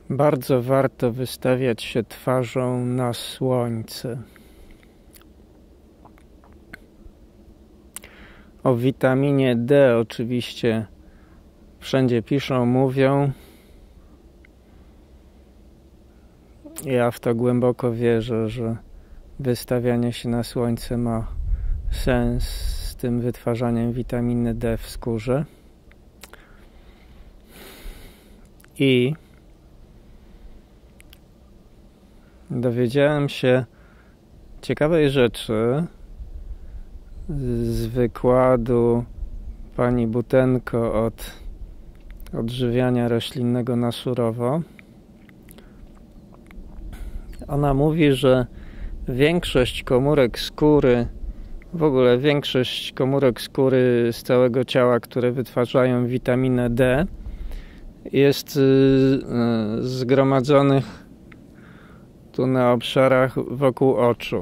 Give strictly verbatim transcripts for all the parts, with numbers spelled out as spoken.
Bardzo warto wystawiać się twarzą na słońce. O witaminie D oczywiście wszędzie piszą, mówią. Ja w to głęboko wierzę, że wystawianie się na słońce ma sens z tym wytwarzaniem witaminy D w skórze. I dowiedziałem się ciekawej rzeczy z wykładu pani Butenko od odżywiania roślinnego na surowo. Ona mówi, że większość komórek skóry, w ogóle większość komórek skóry z całego ciała, które wytwarzają witaminę D, jest zgromadzonych tu na obszarach wokół oczu.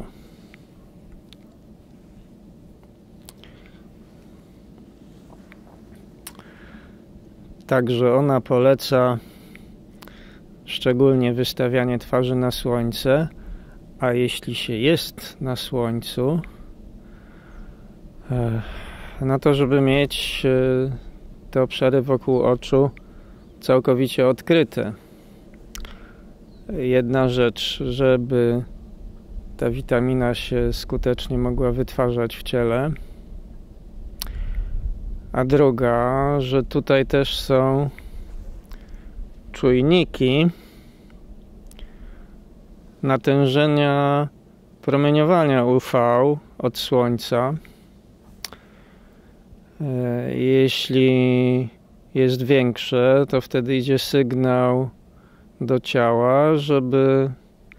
Także ona poleca szczególnie wystawianie twarzy na słońce, a jeśli się jest na słońcu, no to żeby mieć te obszary wokół oczu całkowicie odkryte. Jedna rzecz, żeby ta witamina się skutecznie mogła wytwarzać w ciele, a druga, że tutaj też są czujniki natężenia promieniowania U V od słońca. Jeśli jest większe, to wtedy idzie sygnał do ciała, żeby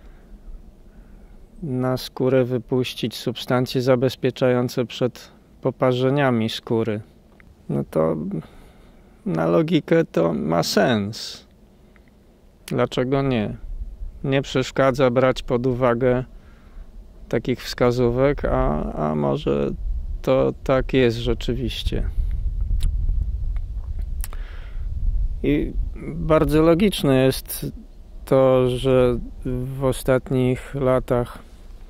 na skórę wypuścić substancje zabezpieczające przed poparzeniami skóry. No to na logikę to ma sens. Dlaczego nie? Nie przeszkadza brać pod uwagę takich wskazówek, a, a może to tak jest rzeczywiście. I bardzo logiczne jest to, że w ostatnich latach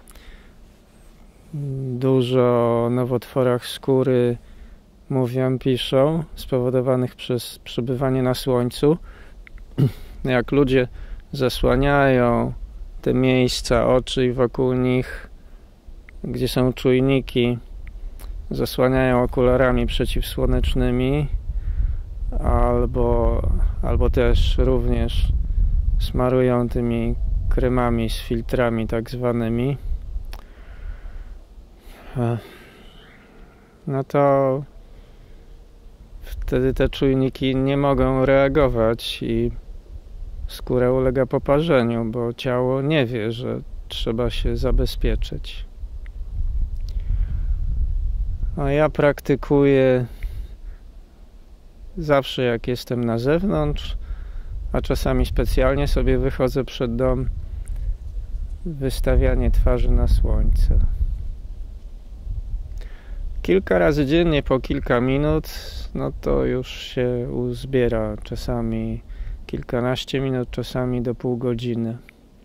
dużo o nowotworach skóry mówią, piszą, spowodowanych przez przebywanie na słońcu. Jak ludzie zasłaniają te miejsca, oczy i wokół nich, gdzie są czujniki, zasłaniają okularami przeciwsłonecznymi, albo, albo też również smarują tymi kremami z filtrami tak zwanymi, no to wtedy te czujniki nie mogą reagować i skóra ulega poparzeniu, bo ciało nie wie, że trzeba się zabezpieczyć. No ja praktykuję zawsze, jak jestem na zewnątrz, a czasami specjalnie sobie wychodzę przed dom, wystawianie twarzy na słońce. Kilka razy dziennie po kilka minut, no to już się uzbiera, czasami kilkanaście minut, czasami do pół godziny.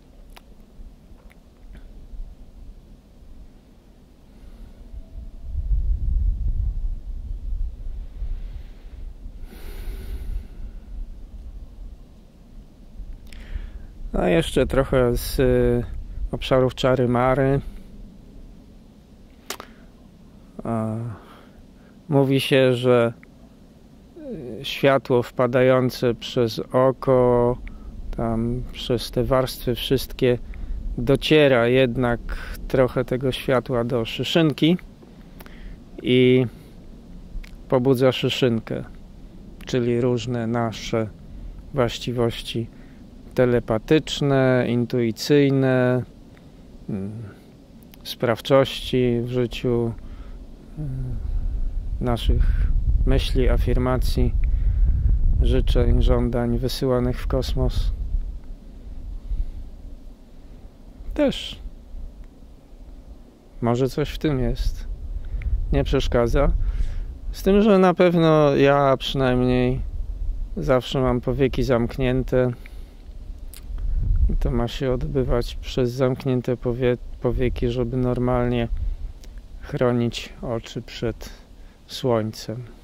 No jeszcze trochę z y, obszarów czary mary. A, mówi się, że światło wpadające przez oko, tam przez te warstwy wszystkie, dociera jednak trochę tego światła do szyszynki i pobudza szyszynkę, czyli różne nasze właściwości telepatyczne, intuicyjne, sprawczości w życiu, naszych myśli, afirmacji, życzeń, żądań wysyłanych w kosmos. Też może coś w tym jest. Nie przeszkadza. Z tym, że na pewno ja przynajmniej zawsze mam powieki zamknięte I to ma się odbywać przez zamknięte powie powieki, żeby normalnie chronić oczy przed słońcem.